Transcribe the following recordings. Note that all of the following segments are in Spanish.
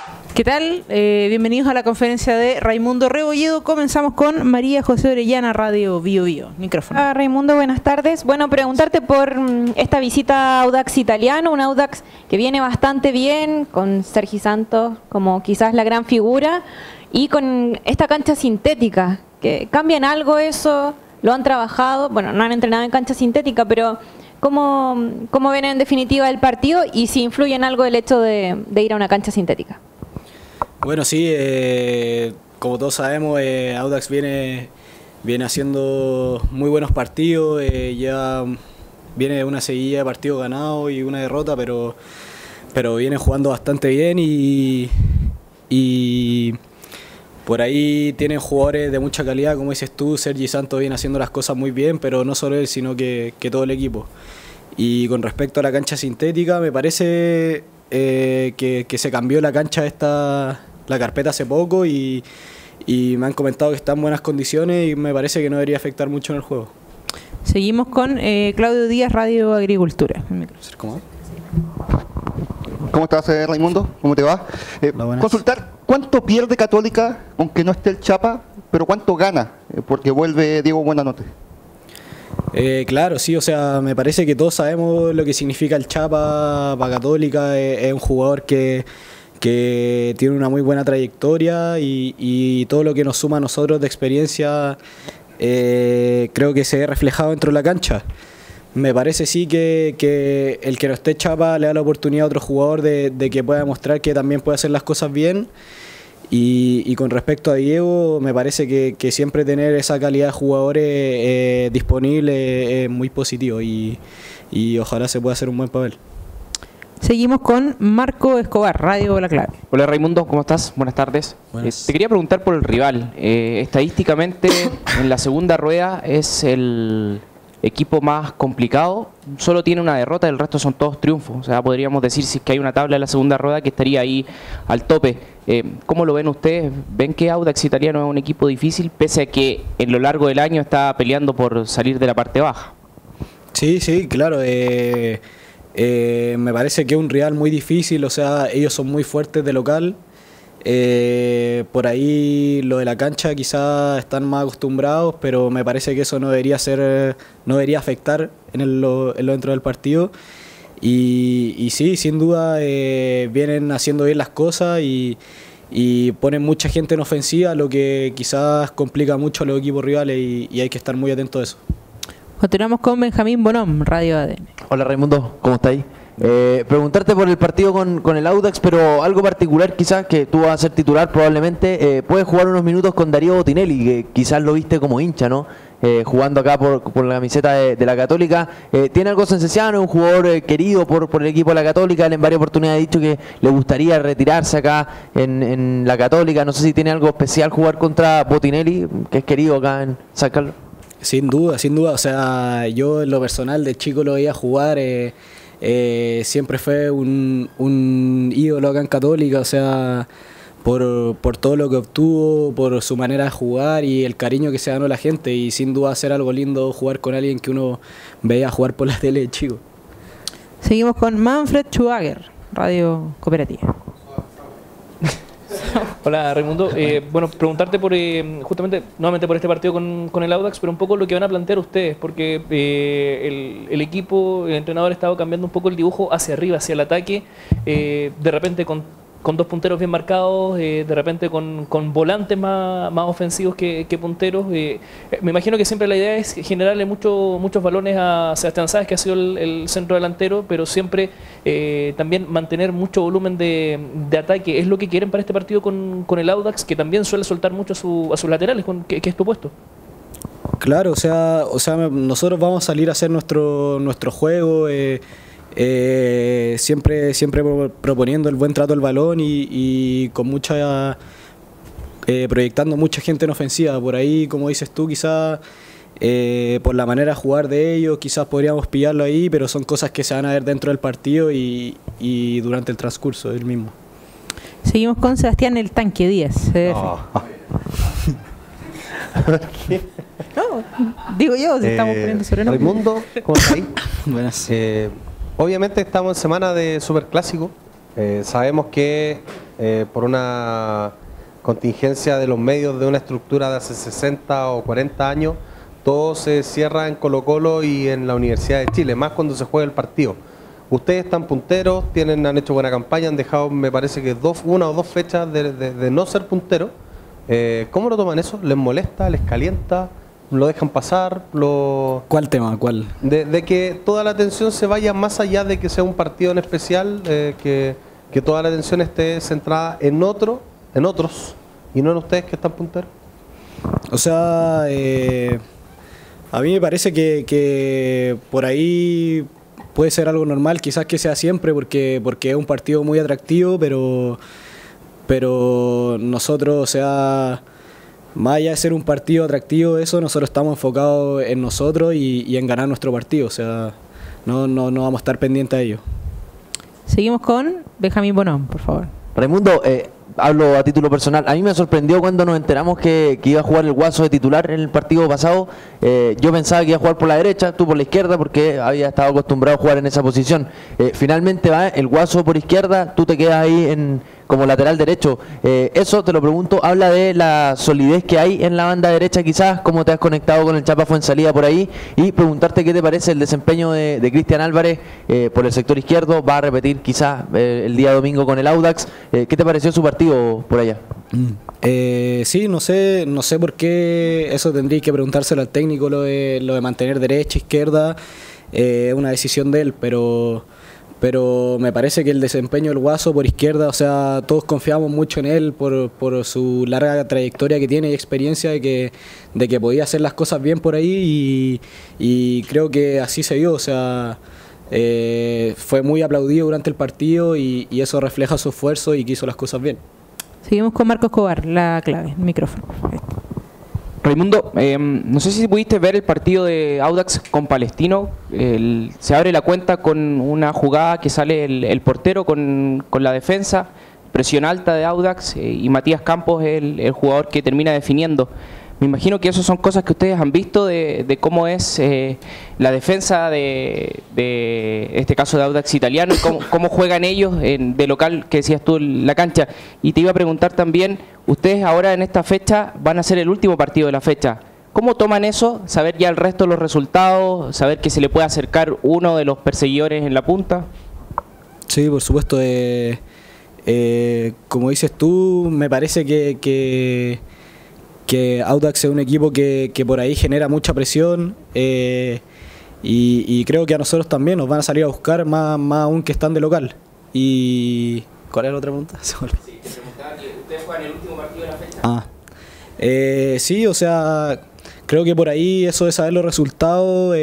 ¿Qué tal? Bienvenidos a la conferencia de Raimundo Rebolledo. Comenzamos con María José Orellana, Radio Bio Bio. Micrófono. Raimundo, buenas tardes. Bueno, preguntarte por esta visita a Audax Italiano, un Audax que viene bastante bien, con Sergi Santos como quizás la gran figura, y con esta cancha sintética, que cambian algo eso, lo han trabajado, bueno, no han entrenado en cancha sintética, pero ¿cómo ven en definitiva el partido y si influye en algo el hecho de ir a una cancha sintética? Bueno, sí, como todos sabemos, Audax viene haciendo muy buenos partidos, ya viene de una seguida de partidos ganados y una derrota, pero viene jugando bastante bien y por ahí tienen jugadores de mucha calidad, como dices tú. Sergi Santos viene haciendo las cosas muy bien, pero no solo él, sino que todo el equipo. Y con respecto a la cancha sintética, me parece que se cambió la cancha la carpeta hace poco y me han comentado que está en buenas condiciones y me parece que no debería afectar mucho en el juego. Seguimos con Claudio Díaz, Radio Agricultura. ¿Cómo? ¿Cómo estás, Raimundo? ¿Cómo te va? Consultar, ¿cuánto pierde Católica, aunque no esté el Chapa, pero cuánto gana? Porque vuelve Diego Buenanote. Claro, sí, o sea, me parece que todos sabemos lo que significa el Chapa para Católica. Es un jugador que tiene una muy buena trayectoria y todo lo que nos suma a nosotros de experiencia creo que se ve reflejado dentro de la cancha. Me parece sí que el que no esté Chapa le da la oportunidad a otro jugador de que pueda demostrar que también puede hacer las cosas bien. Y con respecto a Diego, me parece que siempre tener esa calidad de jugadores disponible es muy positivo y ojalá se pueda hacer un buen papel. Seguimos con Marco Escobar, Radio La Clave. Hola Raimundo, ¿cómo estás? Buenas tardes. Te quería preguntar por el rival. Estadísticamente, en la segunda rueda es el equipo más complicado. Solo tiene una derrota, el resto son todos triunfos. O sea, podríamos decir, si es que hay una tabla en la segunda rueda, que estaría ahí al tope. ¿Cómo lo ven ustedes? ¿Ven que Audax Italiano es un equipo difícil, pese a que en lo largo del año está peleando por salir de la parte baja? Sí, claro. Me parece que es un rival muy difícil, o sea, ellos son muy fuertes de local. Por ahí lo de la cancha quizás están más acostumbrados, pero me parece que eso no debería afectar en lo dentro del partido. Y sí, sin duda vienen haciendo bien las cosas y ponen mucha gente en ofensiva, lo que quizás complica mucho a los equipos rivales y hay que estar muy atentos a eso. Continuamos con Benjamín Bonham, Radio ADN. Hola Raimundo, ¿cómo estáis? Preguntarte por el partido con el Audax, pero algo particular quizás, que tú vas a ser titular probablemente. Puedes jugar unos minutos con Darío Botinelli, que quizás lo viste como hincha, ¿no? Jugando acá por la camiseta de la Católica. Tiene algo sensacional, es un jugador querido por el equipo de la Católica. Él en varias oportunidades ha dicho que le gustaría retirarse acá en la Católica. No sé si tiene algo especial jugar contra Botinelli, que es querido acá en San Carlos. Sin duda, o sea, yo en lo personal de chico lo veía jugar, siempre fue un ídolo acá en Católica, o sea, por todo lo que obtuvo, por su manera de jugar y el cariño que se ganó la gente, y sin duda ser algo lindo jugar con alguien que uno veía jugar por la tele de chico. Seguimos con Manfred Schuager, Radio Cooperativa. Hola Raimundo, bueno, preguntarte por justamente nuevamente por este partido con el Audax, pero un poco lo que van a plantear ustedes, porque el equipo, el entrenador ha estado cambiando un poco el dibujo hacia arriba, hacia el ataque, de repente con dos punteros bien marcados, de repente con volantes más ofensivos que punteros. Me imagino que siempre la idea es generarle muchos balones a Sebastián Sáez, que ha sido el centro delantero, pero siempre también mantener mucho volumen de ataque. ¿Es lo que quieren para este partido con el Audax, que también suele soltar mucho a sus laterales, que es tu puesto? Claro, o sea, nosotros vamos a salir a hacer nuestro juego, siempre proponiendo el buen trato al balón y con proyectando mucha gente en ofensiva. Por ahí, como dices tú, quizás por la manera de jugar de ellos, quizás podríamos pillarlo ahí, pero son cosas que se van a ver dentro del partido y durante el transcurso del mismo. Seguimos con Sebastián El Tanque Díaz. No, digo yo, si estamos poniendo sobre nombre. Raimundo, ¿cómo estás ahí? Buenas. Obviamente estamos en semana de Superclásico. Sabemos que por una contingencia de los medios de una estructura de hace 60 o 40 años, todo se cierra en Colo-Colo y en la Universidad de Chile, más cuando se juega el partido. Ustedes están punteros, han hecho buena campaña, han dejado, me parece que una o dos fechas de no ser punteros. ¿Cómo lo toman eso? ¿Les molesta? ¿Les calienta? ¿Lo dejan pasar? ¿Cuál tema? ¿Cuál? De que toda la atención se vaya más allá de que sea un partido en especial, que toda la atención esté centrada en otros, y no en ustedes que están punteros. O sea, a mí me parece que por ahí puede ser algo normal, quizás que sea siempre, porque es un partido muy atractivo, pero nosotros, o sea, más allá de ser un partido atractivo, nosotros estamos enfocados en nosotros y en ganar nuestro partido, o sea, no vamos a estar pendientes a ello. Seguimos con Benjamín Bonón, por favor. Raimundo, hablo a título personal. A mí me sorprendió cuando nos enteramos que iba a jugar el Guaso de titular en el partido pasado. Yo pensaba que iba a jugar por la derecha, tú por la izquierda, porque había estado acostumbrado a jugar en esa posición. Finalmente va el Guaso por izquierda, tú te quedas ahí como lateral derecho. Eso, te lo pregunto, habla de la solidez que hay en la banda derecha quizás, cómo te has conectado con el Chapa Fuenzalía por ahí, y preguntarte qué te parece el desempeño de Cristian Álvarez por el sector izquierdo. Va a repetir quizás el día domingo con el Audax. ¿Qué te pareció su partido por allá? Sí, no sé por qué, eso tendría que preguntárselo al técnico, lo de mantener derecha, izquierda, es una decisión de él, pero me parece que el desempeño del Guaso por izquierda, o sea, todos confiamos mucho en él por su larga trayectoria que tiene y experiencia de que podía hacer las cosas bien por ahí, y creo que así se vio, o sea, fue muy aplaudido durante el partido y eso refleja su esfuerzo y que hizo las cosas bien. Seguimos con Marco Escobar, la clave, el micrófono. Raimundo, no sé si pudiste ver el partido de Audax con Palestino. Se abre la cuenta con una jugada que sale el portero con la defensa, presión alta de Audax, y Matías Campos es el jugador que termina definiendo. Me imagino que esas son cosas que ustedes han visto de cómo es la defensa de este caso de Audax Italiano, y cómo juegan ellos de local, que decías tú, la cancha. Y te iba a preguntar también, ustedes ahora en esta fecha van a ser el último partido de la fecha. ¿Cómo toman eso? Saber ya el resto de los resultados, saber que se le puede acercar uno de los perseguidores en la punta. Sí, por supuesto. Como dices tú, me parece que Audax es un equipo que por ahí genera mucha presión, y creo que a nosotros también nos van a salir a buscar más aún que están de local. Y ¿cuál es la otra pregunta? Sí, te preguntaba que ustedes juegan el último partido de la fecha. Sí, o sea, creo que por ahí eso de saber los resultados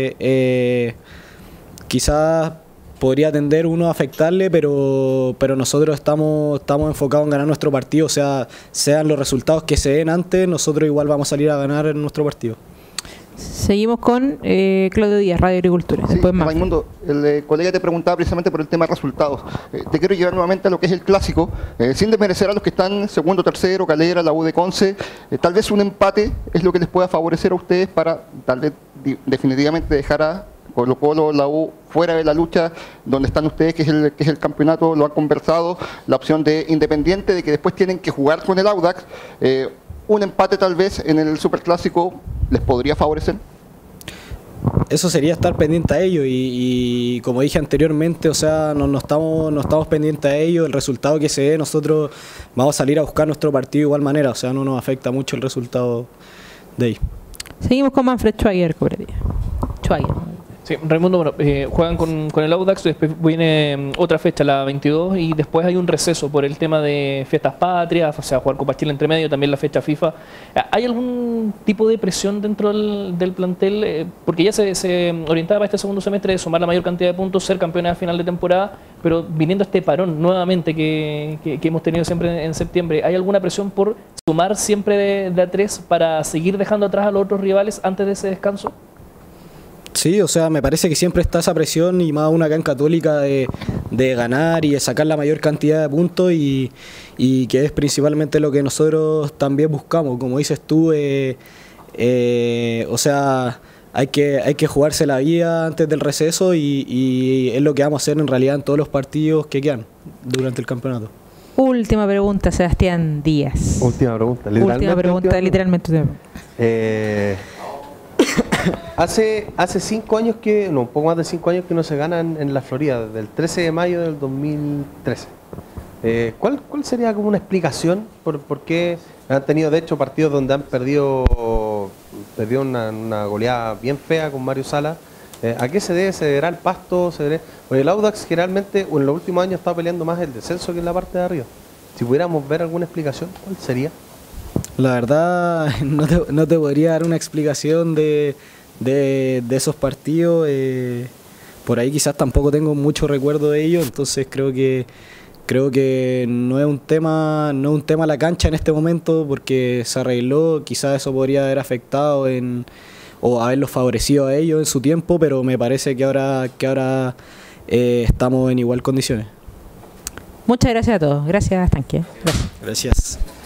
quizás podría tender uno a afectarle, pero nosotros estamos enfocados en ganar nuestro partido, o sea, sean los resultados que se den antes, nosotros igual vamos a salir a ganar en nuestro partido. Seguimos con Claudio Díaz, Radio Agricultura. Sí, después más. Raimundo, el colega te preguntaba precisamente por el tema de resultados. Te quiero llevar nuevamente a lo que es el clásico, sin desmerecer a los que están segundo, tercero, Calera, la U de Conce. Tal vez un empate es lo que les pueda favorecer a ustedes para tal vez definitivamente dejar a Colo-Colo, la U fuera de la lucha donde están ustedes, que es el campeonato. Lo han conversado, la opción de Independiente, de que después tienen que jugar con el Audax. Un empate tal vez en el Superclásico les podría favorecer. Eso sería estar pendiente a ello, y como dije anteriormente, o sea, no estamos pendientes a ello. El resultado que se dé, nosotros vamos a salir a buscar nuestro partido de igual manera, o sea, no nos afecta mucho el resultado de ahí. Seguimos con Manfred Schweiger, Schweiger. Sí, Raimundo, bueno, juegan con el Audax, después viene otra fecha, la 22, y después hay un receso por el tema de fiestas patrias, o sea, jugar Copa Chile entre medio, también la fecha FIFA. ¿Hay algún tipo de presión dentro del plantel? Porque ya se orientaba para este segundo semestre de sumar la mayor cantidad de puntos, ser campeones a final de temporada, pero viniendo a este parón nuevamente que hemos tenido siempre en septiembre, ¿hay alguna presión por sumar siempre de a tres para seguir dejando atrás a los otros rivales antes de ese descanso? Sí, o sea, me parece que siempre está esa presión, y más aún acá en Católica, de ganar y de sacar la mayor cantidad de puntos, y que es principalmente lo que nosotros también buscamos. Como dices tú, o sea, hay que jugarse la vida antes del receso, y es lo que vamos a hacer en realidad en todos los partidos que quedan durante el campeonato. Última pregunta, Sebastián Díaz. Última pregunta, Última pregunta, literalmente. Hace 5 años que, no, un poco más de 5 años que no se gana en la Florida, desde el 13 de mayo del 2013. ¿Cuál sería como una explicación por qué han tenido, de hecho, partidos donde han perdido una goleada bien fea con Mario Sala? ¿A qué se debe? ¿Se deberá el pasto? Porque el Audax generalmente en los últimos años está peleando más el descenso que en la parte de arriba. Si pudiéramos ver alguna explicación, ¿cuál sería? La verdad, no te podría dar una explicación de esos partidos. Por ahí quizás tampoco tengo mucho recuerdo de ellos, entonces creo que no es un tema la cancha en este momento, porque se arregló. Quizás eso podría haber afectado o haberlos favorecido a ellos en su tiempo, pero me parece que ahora estamos en igual condiciones. Muchas gracias a todos. Gracias, Tanque. Gracias.